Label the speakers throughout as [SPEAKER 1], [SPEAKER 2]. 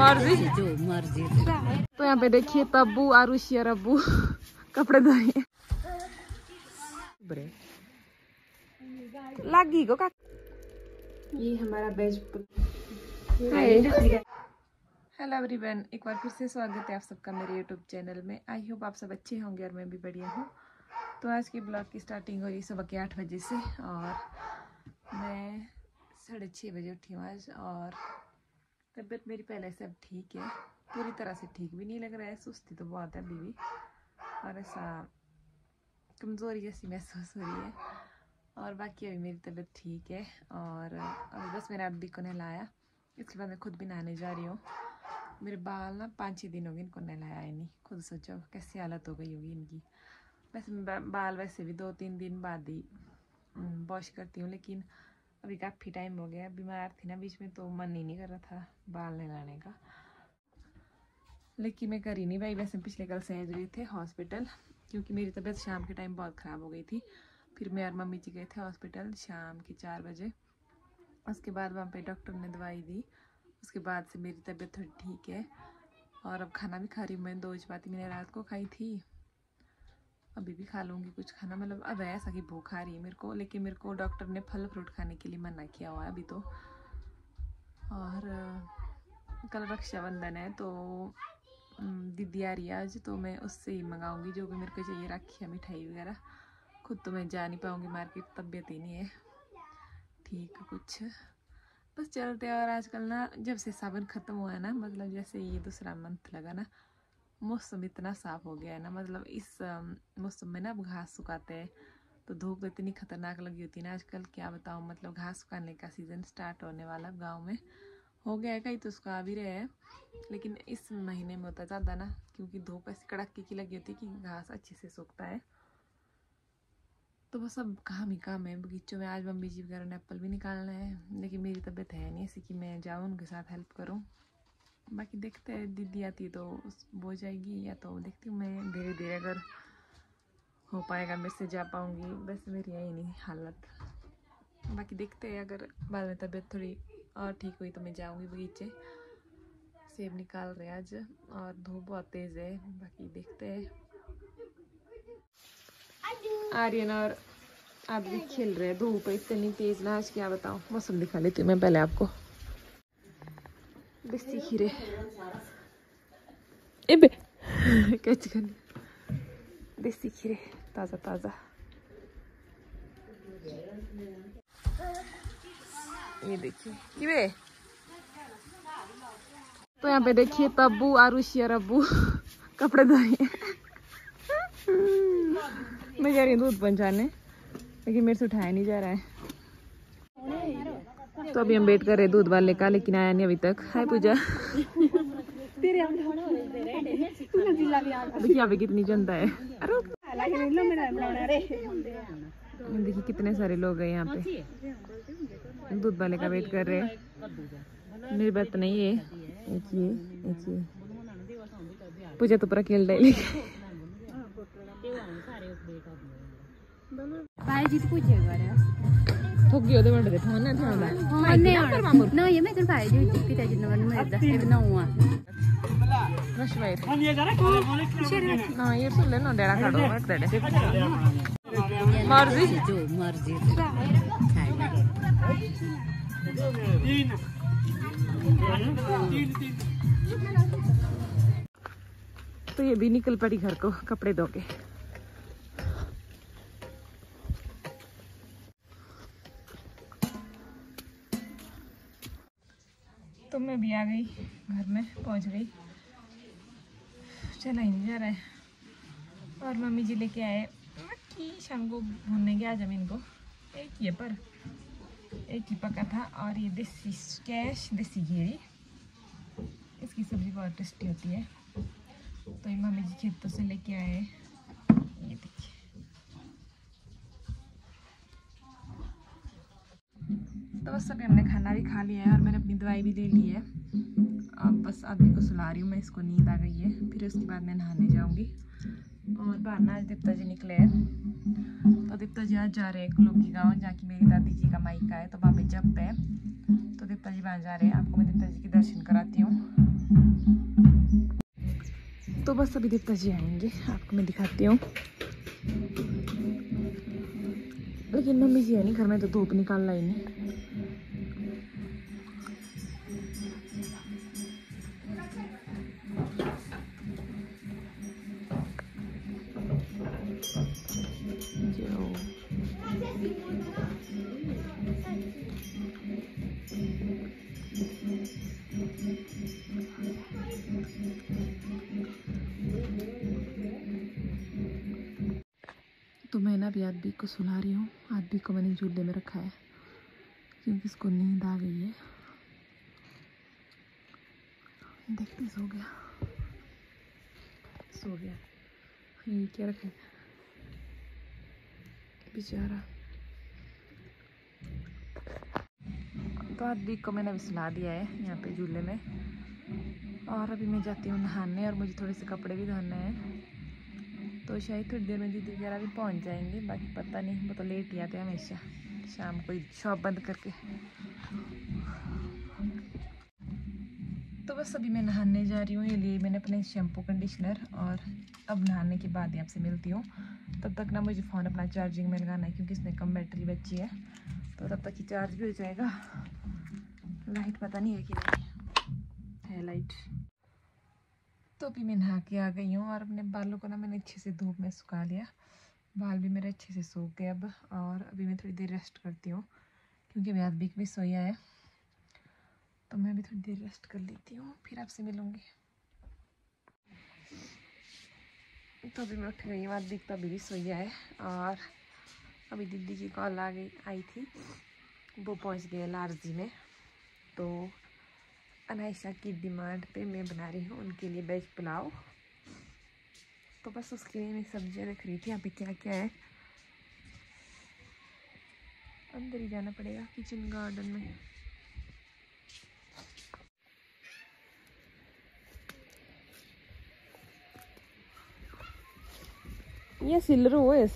[SPEAKER 1] मर्जी जो मर्जी। तो यहाँ पे देखिए तब्बू आरुषि और अब्बू कपड़े धो रहे हैं। लगी को ये हमारा बेज। हेलो एवरीवन, एक बार फिर से स्वागत है आप सबका मेरे यूट्यूब चैनल में। आई होप आप सब अच्छे होंगे और मैं भी बढ़िया हूँ। तो आज के ब्लॉग की स्टार्टिंग हो रही सुबह के 8 बजे से और मैं 6:30 बजे उठी हूँ आज। और तबीयत मेरी पहले से अब ठीक है, पूरी तरह से ठीक भी नहीं लग रहा है, सुस्ती तो बहुत है अभी भी और ऐसा कमज़ोरी जैसी महसूस हो रही है। और बाकी अभी मेरी तबीयत ठीक है और अभी बस मैंने अभी को नहलाया, इसके बाद मैं खुद भी नहाने जा रही हूँ। मेरे बाल ना 5-6 दिन हो गए इनको नहलाया ही नहीं, खुद सोचो कैसी हालत हो गई होगी इनकी। वैसे मैं बाल वैसे भी 2-3 दिन बाद ही वॉश करती हूँ, लेकिन अभी काफ़ी टाइम हो गया, बीमार थी ना बीच में तो मन ही नहीं कर रहा था बाल नहलाने का, लेकिन मैं कर ही नहीं भाई। वैसे पिछले कल सहज गए थे हॉस्पिटल क्योंकि मेरी तबीयत शाम के टाइम बहुत ख़राब हो गई थी। फिर मैं और मम्मी जी गए थे हॉस्पिटल शाम के 4 बजे। उसके बाद वहाँ पे डॉक्टर ने दवाई दी, उसके बाद से मेरी तबीयत थोड़ी ठीक है और अब खाना भी खा रही हूँ मैं। 2 चपाती मैंने रात को खाई थी, अभी भी खा लूँगी कुछ खाना। मतलब अब ऐसा कि भूख आ रही है मेरे को, लेकिन मेरे को डॉक्टर ने फल फ्रूट खाने के लिए मना किया हुआ है अभी तो। और कल रक्षाबंधन है तो दीदी आ रही है आज, तो मैं उससे ही मंगाऊँगी जो भी मेरे को चाहिए, राखियाँ मिठाई वगैरह। खुद तो मैं जा नहीं पाऊँगी मार्केट, तबीयत ही नहीं है ठीक कुछ, बस चलते हैं। और आजकल ना जब से सावन ख़त्म हुआ है ना, मतलब जैसे ये दूसरा मंथ लगा ना, मौसम इतना साफ़ हो गया है ना। मतलब इस मौसम में ना घास सुखाते हैं तो धूप इतनी खतरनाक लगी होती है ना आजकल, क्या बताऊँ। मतलब घास सुखाने का सीज़न स्टार्ट होने वाला गांव में हो गया है, कहीं तो उसका आ भी रहे हैं, लेकिन इस महीने में होता ज़्यादा ना, क्योंकि धूप ऐसी कड़ाके की लगी होती है कि घास अच्छे से सूखता है। तो बस अब काम ही काम है बगीचों में। आज मम्मी जी वगैरह ने एप्पल भी निकालना है, लेकिन मेरी तबीयत है नहीं ऐसी कि मैं जाऊँ उनके साथ हेल्प करूँ। बाकी देखते हैं, दीदी आती है तो वो जाएगी, या तो देखती हूँ मैं धीरे धीरे अगर हो पाएगा मेरे से जा पाऊँगी। वैसे मेरी है ही नहीं हालत, बाकी देखते हैं। अगर बाद में तबीयत थोड़ी और ठीक हुई तो मैं जाऊँगी बगीचे। सेब निकाल रहे हैं आज और धूप बहुत तेज़ है, बाकी देखते हैं। आर्यन और आप भी खेल रहे हैं, धूप है इतनी तेज ना आज, क्या बताऊं। मौसम दिखा लेती हूँ मैं पहले आपको। देसी खीरे कैच करनी, देसी खीरे ताज़ा ताज़ा। ये देखिए किवे। तो यहाँ पे देखिए तब्बू आरुषि और अब्बू कपड़े धो रहे हैं। मैं जा रही हूँ दूध पहुँचाने, लेकिन मेरे से उठाया नहीं जा रहा है। तो अभी हम वेट कर रहे हैं दूध वाले का, लेकिन आया नहीं अभी तक। हाय पूजा। देखिए यहाँ पे कितनी जनता है, देखिए कितने सारे लोग हैं यहाँ पे, दूध वाले का वेट कर रहे हैं। मेरी बात नहीं है, एक ये पूजा तो पूरा खेल रही थोकी होते बंदे फोन है थोड़ा ना ये मैं तो भाई जो चिपकी था जितना मन में 10 इतना हुआ रश भाई ना ये सुन ले ना डेरा खा दो मत दे मर्जी जो मर्जी। तो ये भी निकल पड़ी घर को कपड़े धो के। तो मैं भी आ गई, घर में पहुंच गई, चला ही नहीं जा रहा है। और मम्मी जी लेके आए कि शाम को भूनने गया जमीन को, एक ही है पर एक ही पका था। और ये देसी कैश देसी घेरी, इसकी सब्ज़ी बहुत टेस्टी होती है। तो ये मम्मी जी खेतों से लेके आए, ये देखिए। तो बस अभी हमने खाना भी खा लिया है और मैंने अपनी दवाई भी ले ली है। अब बस आदमी को सुला रही हूँ मैं, इसको नींद आ गई है। फिर उसके बाद मैं नहाने जाऊँगी। और बाहर ना आज दीप्ता जी निकले हैं, तो दीप्ता जी आज जा रहे हैं लोकी गाँव, जहाँ की मेरी दादी जी का मायका है, तो वहाँ पे जप है, तो दीप्ता जी वहाँ जा रहे हैं। आपको मैं दीप्ता जी के दर्शन कराती हूँ। तो बस अभी देवता जी आएंगे, आपको मैं दिखाती हूँ। लेकिन मम्मी जी है नहीं घर में, तो धूप निकालना ही नहीं। तो मैं ना अभी आदमी को सुला रही हूँ। आदमी को मैंने झूले में रखा है क्योंकि इसको नींद आ गई है। देखते सो गया, सो गया। ये क्या रखा है बेचारा। तो आदमी को मैंने अभी सुला दिया है यहाँ पे झूले में, और अभी मैं जाती हूँ नहाने, और मुझे थोड़े से कपड़े भी धोने हैं। तो शायद थोड़ी देर में दीदी वगैरह भी पहुँच जाएंगे, बाकी पता नहीं, वो तो लेट ही आते हैं हमेशा शाम को शॉप बंद करके। तो बस अभी मैं नहाने जा रही हूँ। ये लिए मैंने अपने शैम्पू कंडीशनर, और अब नहाने के बाद ही आपसे मिलती हूँ। तब तक ना मुझे फ़ोन अपना चार्जिंग में लगाना है क्योंकि इसमें कम बैटरी बची है, तो तब तक ही चार्ज भी हो जाएगा। लाइट पता नहीं है कि नहीं है लाइट। तो अभी मैं नहा के आ गई हूँ, और अपने बालों को ना मैंने अच्छे से धूप में सुखा लिया। बाल भी मेरे अच्छे से सूख गए अब, और अभी मैं थोड़ी देर रेस्ट करती हूँ क्योंकि मेरा बीक भी सोया है। तो मैं भी थोड़ी देर रेस्ट कर लेती हूँ, फिर आपसे मिलूँगी। तो अभी मैं उठ गई हूँ, बीक तो अभी भी सोया है। और अभी दीदी की कॉल आई थी, वो पहुँच गए लार्जी में। तो अनायशा की डिमांड पे मैं बना रही हूँ उनके लिए वेज पुलाव। तो बस उसके लिए मैं सब्जियाँ देख रही थी यहाँ पे क्या क्या है। अंदर ही जाना पड़ेगा किचन गार्डन में। ये सिल्वर वो है।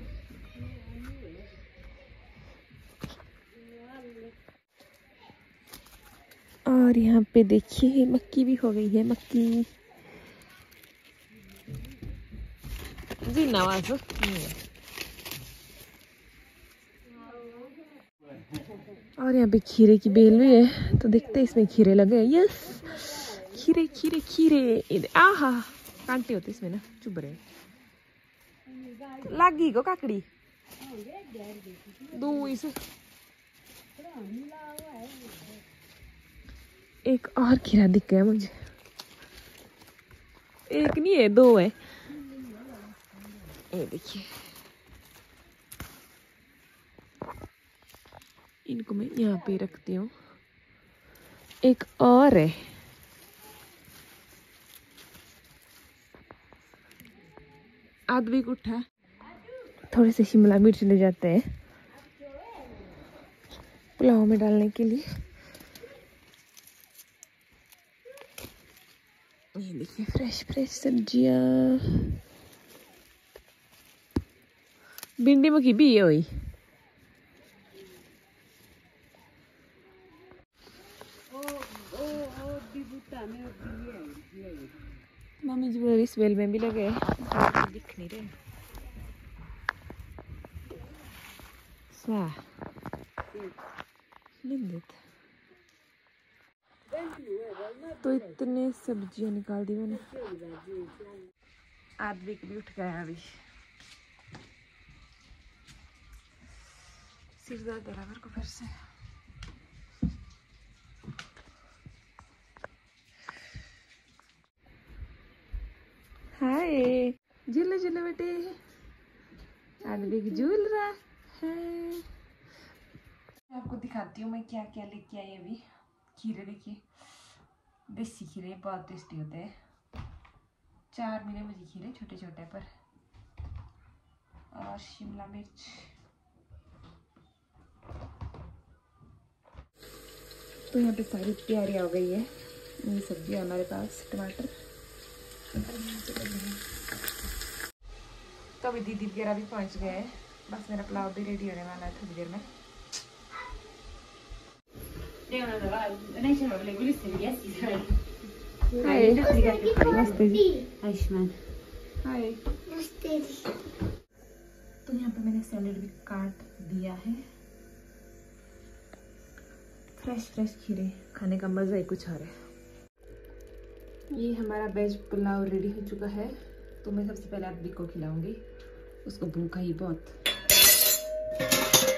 [SPEAKER 1] और यहाँ पे देखिए मक्की भी हो गई है, मक्की जी नवाज। और यहाँ पे खीरे की बेल भी है, तो देखते हैं इसमें खीरे लगे। यस, खीरे खीरे खीरे। आहा, कांटे होते इसमें ना, चुभ रहे लागी को काकड़ी दो इस। एक और खीरा दिख गया मुझे, एक नहीं है, दो है। ये देखिए, इनको मैं यहाँ पे रखती हूँ। एक और है, आदमी को उठा। थोड़े से शिमला मिर्च ले जाते हैं पुलाव में डालने के लिए। ये देखिए फ्रेश फ्रेश सब्जियां। भिंडी मक्की भी है हुई। मम्मी जी बोल इस बेल में भी लगे, दिख नहीं रहे। तो इतने सब्जियां निकाल दी मैंने। आदमी भी उठ गया अभी, सिर दर्द हो रहा मेरे को फिर से। हाय, झूले झूले बेटे, आदमी झूल रहा है। आपको दिखाती हूँ मैं क्या क्या लेके आई अभी। खीरे देखिए, देसी खीरे बहुत टेस्टी होते हैं। 4 मिले मुझे खीरे, छोटे छोटे पर। और शिमला मिर्च, तो यहाँ पे सारी तैयारी हो गई है। ये सब्जी है हमारे पास, टमाटर। तो अभी दीदी वगैरह भी पहुँच गए हैं, बस मेरा पुलाव भी रेडी होने वाला है थोड़ी देर में। हाय नमस्ते जी।
[SPEAKER 2] आयुष्मान
[SPEAKER 1] हाय। तो यहाँ पे मैंने सैलेड भी काट दिया है। फ्रेश खीरे खाने का मजा ही कुछ और है। ये हमारा वेज पुलाव रेडी हो चुका है। तो मैं सबसे पहले अब्बी को खिलाऊंगी, उसको भूख ही बहुत।